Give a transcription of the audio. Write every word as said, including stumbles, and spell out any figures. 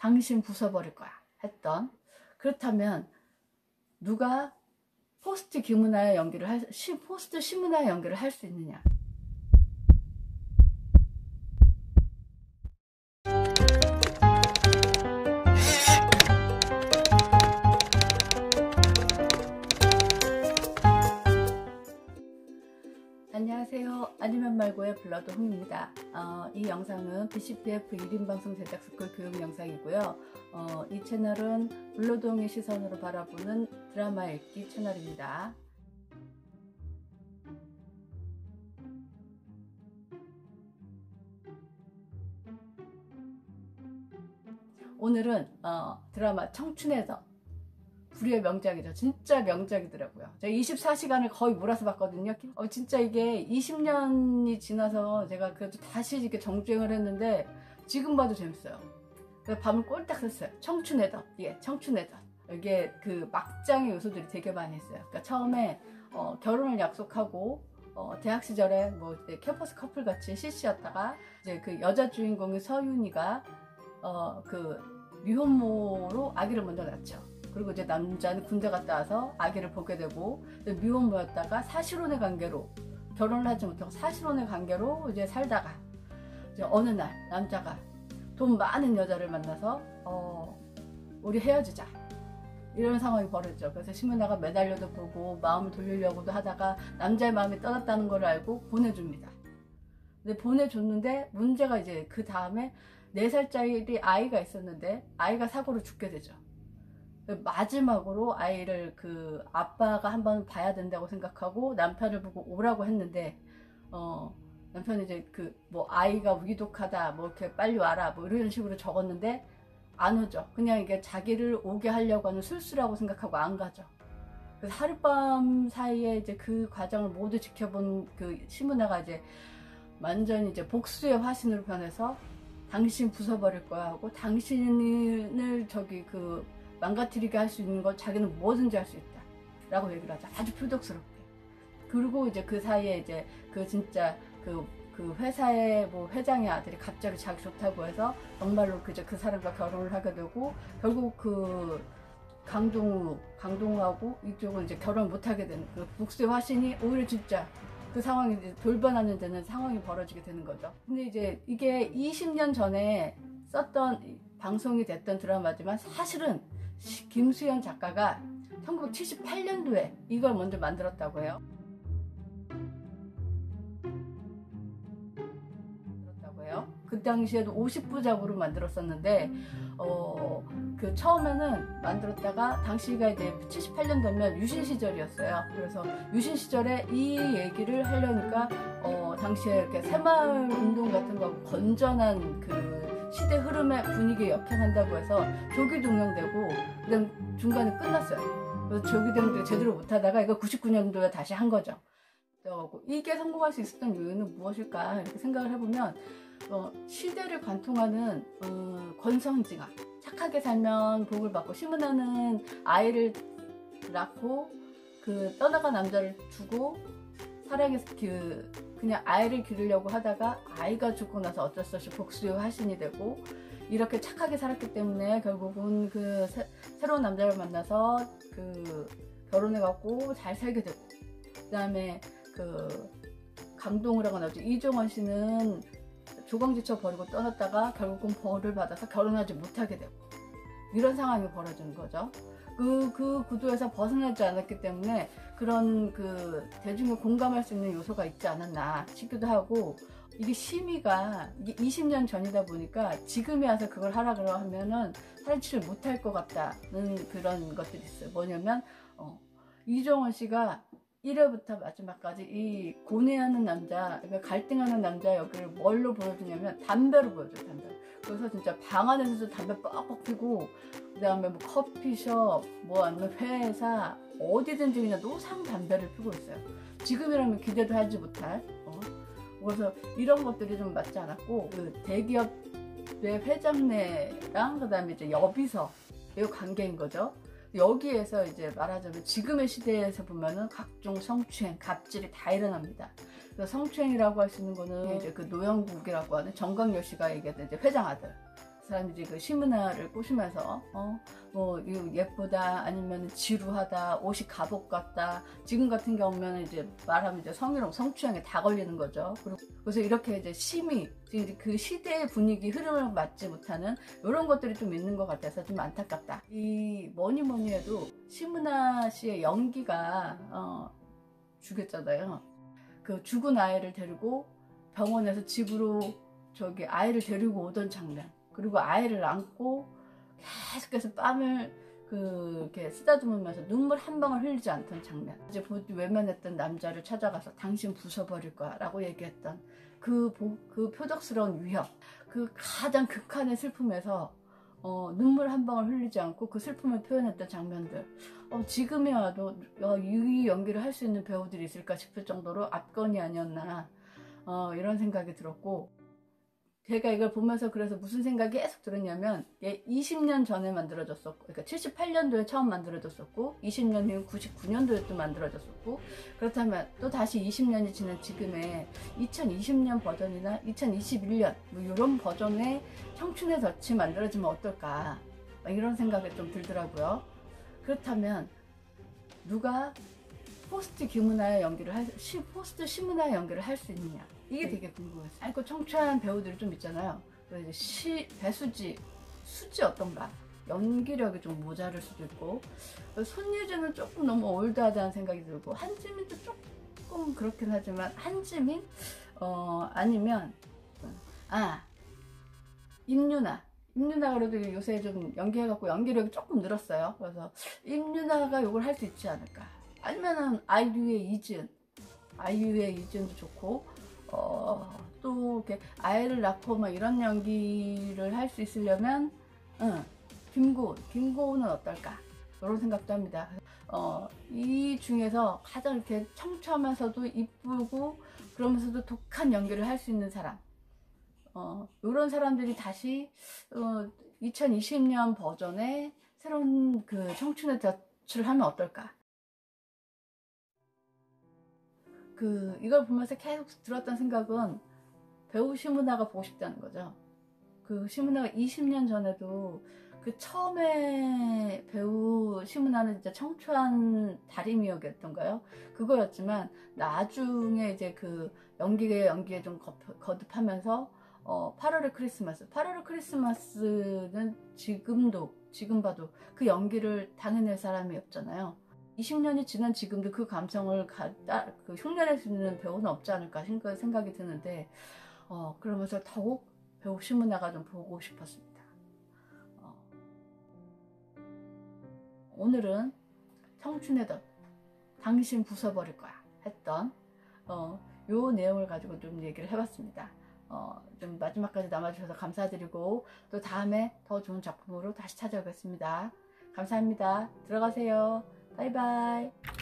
당신 부숴버릴 거야 했던. 그렇다면 누가 포스트 김은아의 연기를 할, 시, 포스트 심은아의 연기를 할 수 있느냐? 안녕하세요. 아니면 말고의 블러드 홍입니다. 어, 이 영상은 비씨피에프 일 인 방송 제작 스쿨 교육 영상이고요. 어, 이 채널은 블러드 홍의 시선으로 바라보는 드라마 읽기 채널입니다. 오늘은 어, 드라마 청춘의 더, 불의의 명작이죠. 진짜 명작이더라고요. 제가 이십사 시간을 거의 몰아서 봤거든요. 어, 진짜 이게 이십 년이 지나서 제가 그래도 다시 이렇게 정주행을 했는데 지금 봐도 재밌어요. 그래서 밤을 꼴딱 샜어요. 청춘의 더. 예, 청춘의 더. 이게 그 막장의 요소들이 되게 많이 있어요. 그러니까 처음에 어, 결혼을 약속하고 어, 대학 시절에 뭐 캠퍼스 커플 같이 씨씨였다가 이제 그 여자 주인공의 서윤이가 어, 그 미혼모로 아기를 먼저 낳죠. 그리고 이제 남자는 군대 갔다 와서 아기를 보게 되고, 미혼모였다가 사실혼의 관계로, 결혼을 하지 못하고 사실혼의 관계로 이제 살다가, 이제 어느 날 남자가 돈 많은 여자를 만나서 어, 우리 헤어지자 이런 상황이 벌어졌죠. 그래서 심은아가 매달려도 보고 마음을 돌리려고도 하다가 남자의 마음이 떠났다는 걸 알고 보내줍니다. 근데 보내줬는데 문제가 이제 그 다음에 네 살짜리 아이가 있었는데 아이가 사고로 죽게 되죠. 마지막으로 아이를 그 아빠가 한번 봐야 된다고 생각하고 남편을 보고 오라고 했는데, 어 남편이 이제 그 뭐 아이가 위독하다 뭐 이렇게 빨리 와라 뭐 이런 식으로 적었는데 안 오죠. 그냥 이게 자기를 오게 하려고 하는 술수라고 생각하고 안 가죠. 그래서 하룻밤 사이에 이제 그 과정을 모두 지켜본 그 심은아가 이제 완전히 이제 복수의 화신으로 변해서 당신 부숴버릴 거야 하고, 당신을 저기 그 망가뜨리게 할 수 있는 건 자기는 뭐든지 할 수 있다 라고 얘기를 하죠. 아주 표독스럽게. 그리고 이제 그 사이에 이제 그 진짜 그, 그 회사의 뭐 회장의 아들이 갑자기 자기 좋다고 해서 정말로 그저 그 사람과 결혼을 하게 되고, 결국 그 강동우, 강동우하고 이쪽은 이제 결혼 못 하게 되는 그 복수의 화신이 오히려 진짜 그 상황이 이제 돌변하는 데는 상황이 벌어지게 되는 거죠. 근데 이제 이게 이십 년 전에 썼던 방송이 됐던 드라마지만 사실은 김수현 작가가 천구백칠십팔 년도에 이걸 먼저 만들었다고 해요. 만들었다고 해요. 그 당시에도 오십 부작으로 만들었었는데, 어, 그 처음에는 만들었다가 당시가 이제 칠십팔 년도면 유신 시절이었어요. 그래서 유신 시절에 이 얘기를 하려니까 어, 당시에 이렇게 새마을 운동 같은 거 건전한 그 시대 흐름의 분위기에 역행한다고 해서 조기 종영되고 그다음 중간에 끝났어요. 그래서 조기 종영 제대로 못하다가 이거 구십구 년도에 다시 한 거죠. 이게 성공할 수 있었던 이유는 무엇일까 이렇게 생각을 해보면, 어, 시대를 관통하는 어, 권선징악, 착하게 살면 복을 받고, 심은아는 아이를 낳고 그 떠나간 남자를 두고 사랑해서 그 그냥 아이를 기르려고 하다가 아이가 죽고 나서 어쩔 수 없이 복수의 화신이 되고, 이렇게 착하게 살았기 때문에 결국은 그 새, 새로운 남자를 만나서 그 결혼해갖고 잘 살게 되고, 그 다음에 그 강동우라고 나오죠. 이종원 씨는 조광지처 버리고 떠났다가 결국은 벌을 받아서 결혼하지 못하게 되고, 이런 상황이 벌어지는 거죠. 그, 그 구도에서 벗어나지 않았기 때문에 그런 그 대중이 공감할 수 있는 요소가 있지 않았나 싶기도 하고, 이게 심의가 이게 이십 년 전이다 보니까 지금에 와서 그걸 하라 그러 하면은 살치를 못할 것 같다는 그런 것들이 있어요. 뭐냐면 어, 이종원 씨가 일 회부터 마지막까지 이 고뇌하는 남자, 그러니까 갈등하는 남자 역을 뭘로 보여주냐면 담배로 보여줘요. 담배. 그래서 진짜 방 안에서도 담배 뻑뻑 피고, 그 다음에 뭐 커피숍, 뭐 아니면 회사, 어디든지 그냥 노상 담배를 피고 있어요. 지금이라면 기대도 하지 못할. 어. 그래서 이런 것들이 좀 맞지 않았고, 그 대기업의 회장네랑 그 다음에 이제 여비서, 이 관계인 거죠. 여기에서 이제 말하자면 지금의 시대에서 보면은 각종 성추행, 갑질이 다 일어납니다. 그래서 성추행이라고 할 수 있는 거는 이제 그 노영국이라고 하는 정광열 씨가 얘기했던 이제 회장 아들. 사람들이 그 시문화를 꼬시면서 어, 뭐 예쁘다 아니면 지루하다 옷이 갑옷 같다. 지금 같은 경우면 이제 말하면 이제 성희롱 성추행에 다 걸리는 거죠. 그리고 그래서 이렇게 이제 심의 지금 그 시대의 분위기 흐름을 맞지 못하는 이런 것들이 좀 있는 것 같아서 좀 안타깝다. 이 뭐니 뭐니 해도 시문화 씨의 연기가 어, 죽였잖아요. 그 죽은 아이를 데리고 병원에서 집으로 저기 아이를 데리고 오던 장면, 그리고 아이를 안고 계속해서 뺨을 그 이렇게 쓰다듬으면서 눈물 한 방울 흘리지 않던 장면, 이제 외면했던 남자를 찾아가서 당신 부숴버릴 거야 라고 얘기했던 그, 그 표적스러운 위협, 그 가장 극한의 슬픔에서 어, 눈물 한 방울 흘리지 않고 그 슬픔을 표현했던 장면들, 어, 지금에 와도 어, 이 연기를 할 수 있는 배우들이 있을까 싶을 정도로 압권이 아니었나 어, 이런 생각이 들었고, 제가 이걸 보면서 그래서 무슨 생각이 계속 들었냐면, 이십 년 전에 만들어졌었고, 그러니까 칠십팔 년도에 처음 만들어졌었고, 이십 년 후 구십구 년도에 또 만들어졌었고, 그렇다면 또 다시 이십 년이 지난 지금의 이천이십 년 버전이나 이천이십일 년 뭐 이런 버전의 청춘의 덫이 만들어지면 어떨까, 이런 생각이 좀 들더라고요. 그렇다면 누가 포스트 김은아의 연기를 할, 시, 포스트 심은아의 연기를 할 수 있느냐, 이게 되게 궁금했어요. 아이고 청초한 배우들이 좀 있잖아요. 그래서 이제 시, 배수지, 수지 어떤가, 연기력이 좀 모자랄 수도 있고, 손예진은 조금 너무 올드하다는 생각이 들고, 한지민도 조금 그렇긴 하지만, 한지민? 어, 아니면 아 임유나 임유나 그래도 요새 좀 연기해갖고 연기력이 조금 늘었어요. 그래서 임유나가 이걸 할 수 있지 않을까. 아니면은 아이유의 이지은, 아이유의 이지은도 좋고, 어, 또 이렇게 아이를 낳고 막 이런 연기를 할 수 있으려면, 응, 김고은, 김고은은 어떨까? 이런 생각도 합니다. 어, 이 중에서 가장 이렇게 청초하면서도 이쁘고 그러면서도 독한 연기를 할 수 있는 사람, 어, 이런 사람들이 다시 어, 이천이십 년 버전의 새로운 그 청춘의 덫을 하면 어떨까? 그 이걸 보면서 계속 들었던 생각은 배우 심은하가 보고 싶다는 거죠. 그 심은하가 이십 년 전에도 그 처음에 배우 심은하는 진짜 청초한 다리미역이었던가요? 그거였지만 나중에 이제 그 연기에 연기에 좀 거듭하면서 어, 팔월의 크리스마스, 팔월의 크리스마스는 지금도 지금 봐도 그 연기를 당해낼 사람이 없잖아요. 이십 년이 지난 지금도 그 감성을 가, 따, 그 흉내낼 수 있는 배우는 없지 않을까 생각, 생각이 드는데, 어, 그러면서 더욱 배우 심은하가 좀 보고 싶었습니다. 어. 오늘은 청춘의 덫, 당신 부숴버릴 거야 했던 어, 요 내용을 가지고 좀 얘기를 해봤습니다. 어, 좀 마지막까지 남아주셔서 감사드리고, 또 다음에 더 좋은 작품으로 다시 찾아오겠습니다. 감사합니다. 들어가세요. 바이바이.